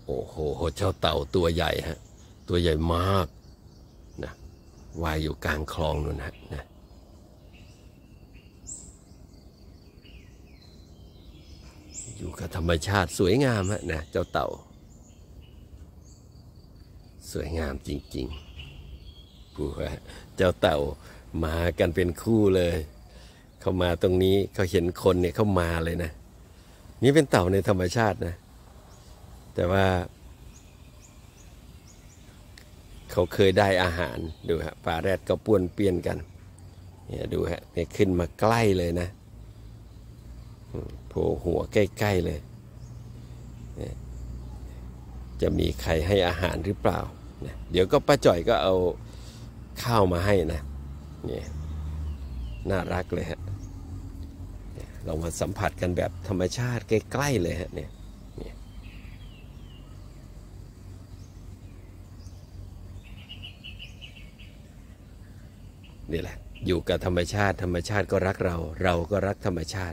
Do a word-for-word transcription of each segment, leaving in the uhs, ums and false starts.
โอ้โหเจ้าเต่าตัวใหญ่ฮะตัวใหญ่มากนะว่ายอยู่กลางคลองนู่นฮะนะอยู่กับธรรมชาติสวยงามฮะนะเจ้าเต่าสวยงามจริงๆผู้ฮะเจ้าเต่ามากันเป็นคู่เลยเขามาตรงนี้เขาเห็นคนเนี่ยเขามาเลยนะนี่เป็นเต่าในธรรมชาตินะแต่ว่าเขาเคยได้อาหารดูฮะปลาแรดก็ป้วนเปี้ยนกันเนี่ยดูฮะเนี่ยขึ้นมาใกล้เลยนะโผล่หัวใกล้ๆเลยจะมีใครให้อาหารหรือเปล่านะเดี๋ยวก็ป้าจ่อยก็เอาข้าวมาให้นะเนี่ยน่ารักเลยฮะเรามาสัมผัสกันแบบธรรมชาติใกล้ๆเลยฮะเนี่ยนี่แหละอยู่กับธรรมชาติธรรมชาติก็รักเราเราก็รักธรรมชาติ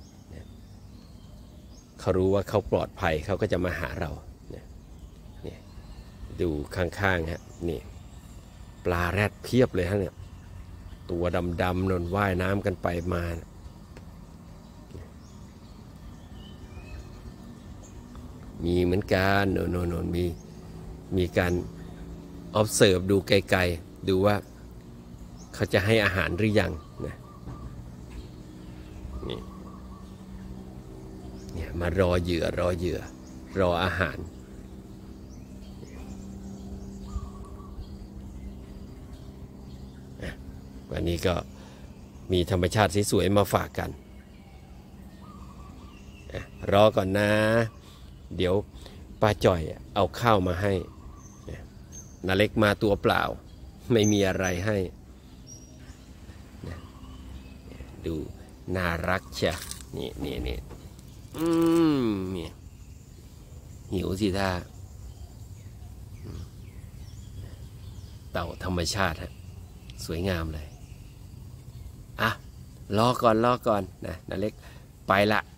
เขารู้ว่าเขาปลอดภัยเขาก็จะมาหาเราเนี่ยดูข้างๆฮะนี่ปลาแรดเพียบเลยฮะเนี่ยตัวดำๆนนว่ายน้ำกันไปมามีเหมือนกันโนโนโนมีมีการ observe ดูไกลๆดูว่าเขาจะให้อาหารหรือยังนะนี่เนี่ยมารอเหยื่อรอเหยื่อรออาหารวันนี้ก็มีธรรมชาติสวยๆมาฝากกันรอก่อนนะเดี๋ยวป้าจ่อยเอาข้าวมาให้นาเล็กมาตัวเปล่าไม่มีอะไรให้ดูน่ารักเชียนี่นี่นี่อืมนี่หิวสิท่าเต่าธรรมชาติฮะสวยงามเลยอ่ะรอก่อนรอก่อนนะนาเล็กไปละ